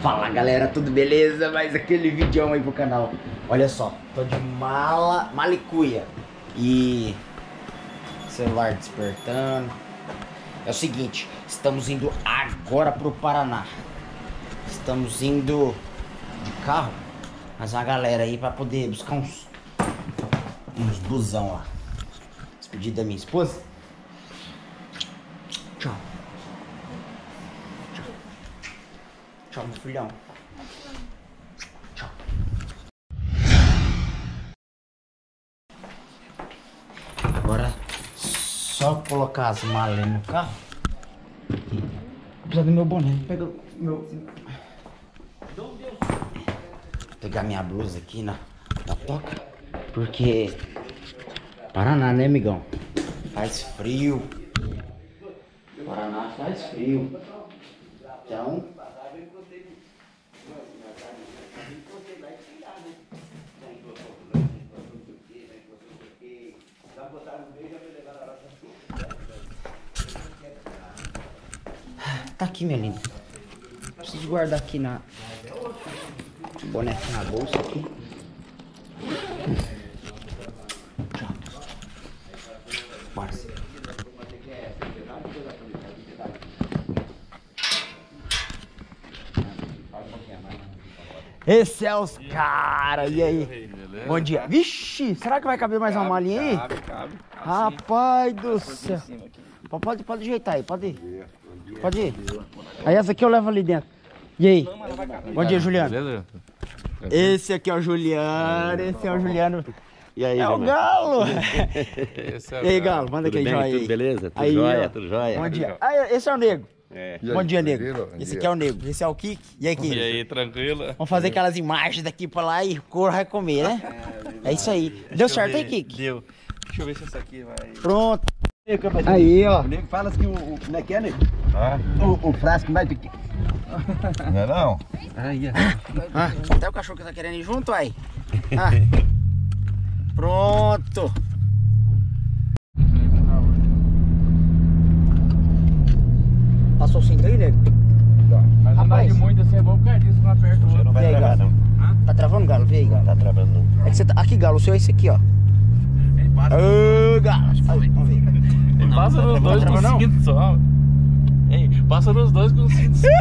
Fala galera, tudo beleza? Mais aquele vídeo aí pro canal. Olha só, tô de malicuia e celular despertando. É o seguinte, estamos indo agora pro Paraná. Estamos indo de carro, mas uma galera aí pra poder buscar uns busão lá. Despedida da minha esposa. Tchau. Tchau, meu filhão. Tchau. Agora só colocar as malas no carro. Precisa do meu boné. Pega o meu. Vou pegar minha blusa aqui na toca. Porque Paraná, né, amigão? Faz frio. Paraná faz frio. Então tá aqui, minha linda. Preciso guardar aqui na boné aqui na bolsa aqui. Tchau. Bora. Esse é os caras. E aí? Bom dia. Vixe, será que vai caber mais uma malinha aí? Cabe. Rapaz do céu. Pode ajeitar aí, pode ir. Pode ir. Aí essa aqui eu levo ali dentro. E aí? Bom dia, Juliano. Esse aqui é o Juliano. Esse é o Juliano. E aí, é o Galo. E aí, Galo? Manda aquele joia aí. Tudo beleza? Tudo aí, jóia, tudo jóia. Bom dia. Ah, esse é o Nego. É. Bom dia, Nego. Esse aqui é o Nego. Esse é o Kik. E aí, Kik? E aí, tranquilo? Vamos fazer aquelas imagens daqui pra lá e o couro vai comer, né? É isso aí. Deu certo aí, Kik? Deu. Deixa eu ver se essa aqui vai... Pronto. Aí, ó. O nego fala que como é que é, nego? Ah. O frasco mais pequeno. Não é não? Aí, Até o cachorro que tá querendo ir junto, aí. Ah. Pronto. Passou o cinto aí, nego? Mas andar de muito assim é bom porque disso não aperta o Você não vai E aí, travar, Galo? não. Tá travando, Galo? Vê aí, Galo. Tá travando, não. É que você tá... Aqui, Galo, o seu é esse aqui, ó. Ô, Galo. Aí, vamos ver. Passa nos dois com o cinto só. Ei, passa nos dois com o cinto só.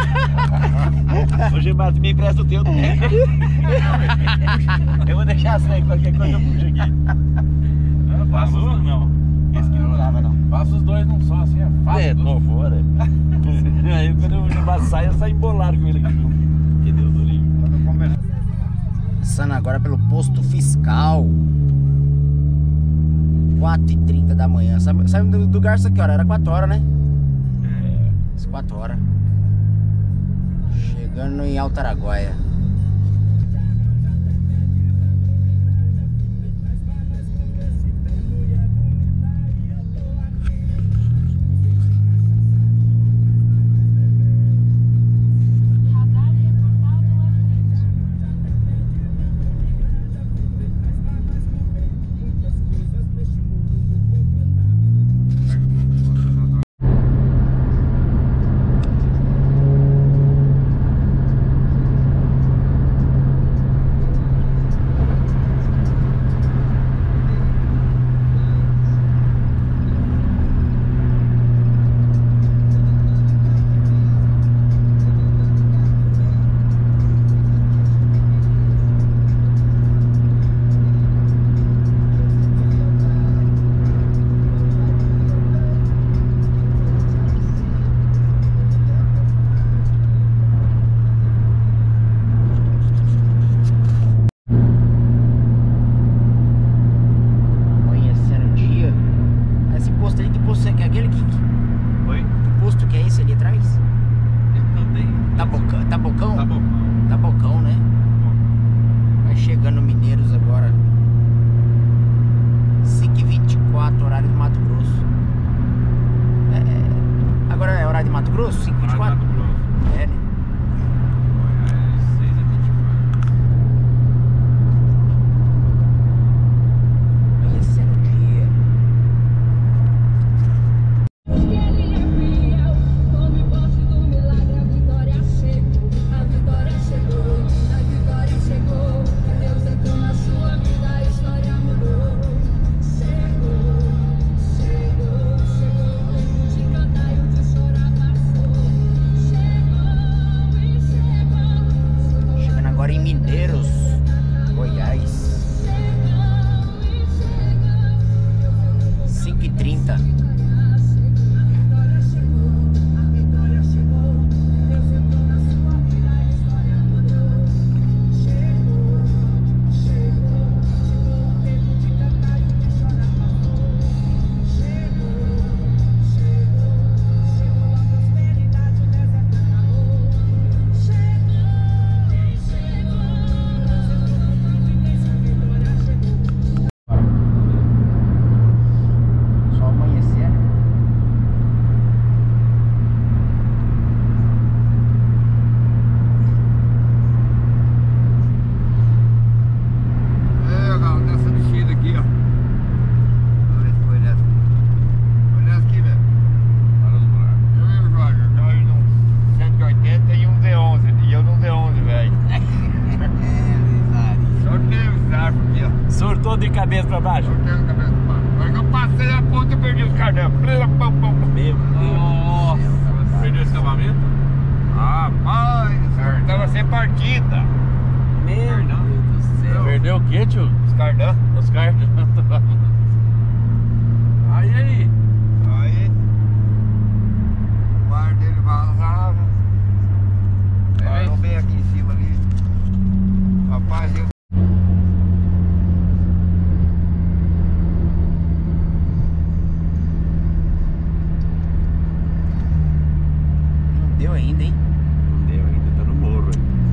Ô, Gemato, me empresta o teu também. Eu vou deixar sem qualquer coisa eu puxo aqui. Passa os não. Esse aqui não trava, não. Passa os dois num só, assim é fácil. Tô fora. Aí quando o Gemato sai, eu saio embolado com ele aqui junto. Que Deus do livro. Passando agora pelo posto fiscal. 4h30 da manhã. Saímos do Garça que hora? Era 4 horas, né? É. 4 horas. Chegando em Alto Araguaia. Tabocão, né? Vai chegando Mineiros agora. 5h24, horário de Mato Grosso. Agora é horário de Mato Grosso? 5h24? É, né? cabeça pra baixo. Botei a cabeça pra baixo. Aí que eu passei a ponta e perdi os carneiros. Meu Deus. Nossa, perdeu esse acabamento? Rapaz, tava sem partida. Meu Deus do céu. Perdeu o quê, tio? Os carneiros. Os cartas. Aí. Aí, o ar dele vazava. Parou bem aqui em cima ali. Rapaz, eu... Não deu ainda, hein? Não deu ainda, tá no morro.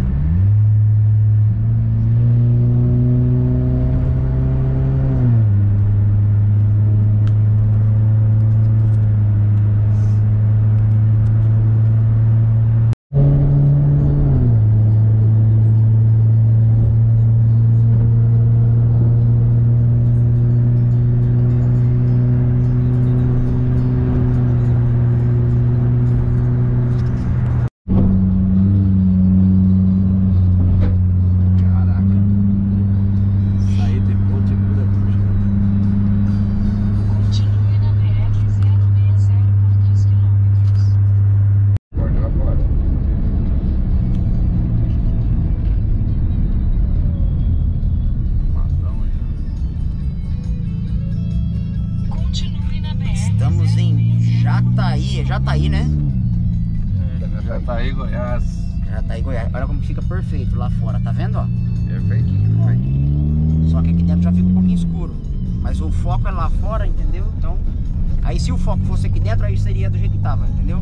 Estamos em Jataí, é Jataí, né? Já tá aí, Goiás. Jataí, Goiás. Olha como fica perfeito lá fora, tá vendo, ó? Perfeitinho, perfeitinho. Só que aqui dentro já fica um pouquinho escuro. Mas o foco é lá fora, entendeu? Então, aí se o foco fosse aqui dentro, aí seria do jeito que tava, entendeu?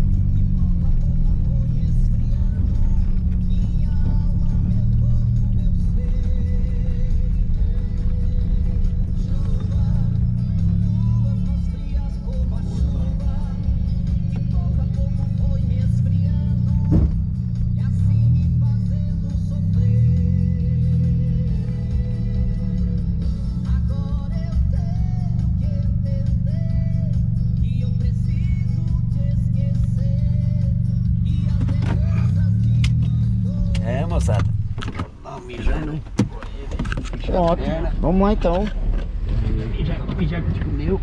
Moçada, dá um mijando, hein? Pronto, vamos lá então. Mijar que comeu.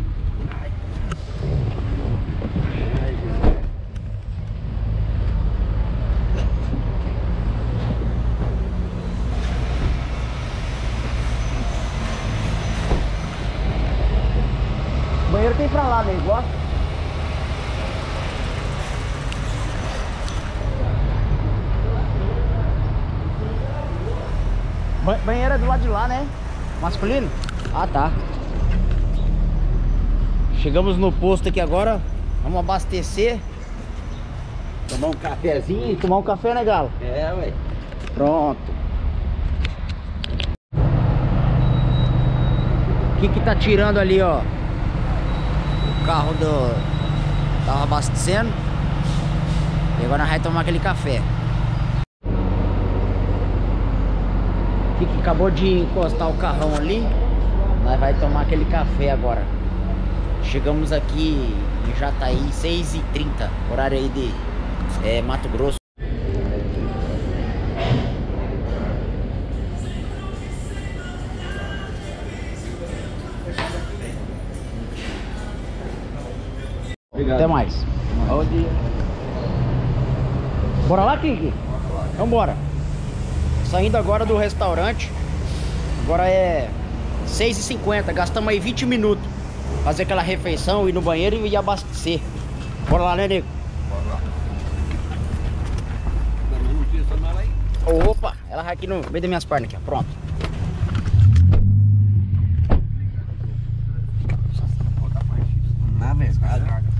O banheiro tem pra lá, né? Igual. Banheiro é do lado de lá, né? Masculino? Ah, tá. Chegamos no posto aqui agora. Vamos abastecer. Tomar um cafezinho. E tomar um café, né, Galo? É, ué. Pronto. O que tá tirando ali, ó? O carro do... Tava abastecendo. E agora nós vamos tomar aquele café. Que acabou de encostar o carrão ali. Nós vai tomar aquele café agora. Chegamos aqui em Jataí 6h30, horário aí de Mato Grosso. Obrigado. Até mais. Bom dia. Bora lá, Kiki? Vambora. Saindo agora do restaurante. Agora é 6h50. Gastamos aí 20 minutos. Fazer aquela refeição, ir no banheiro e abastecer. Bora lá, né, nego? Bora lá. Opa, ela vai aqui no meio das minhas pernas aqui, ó. Pronto. Na vez, cara.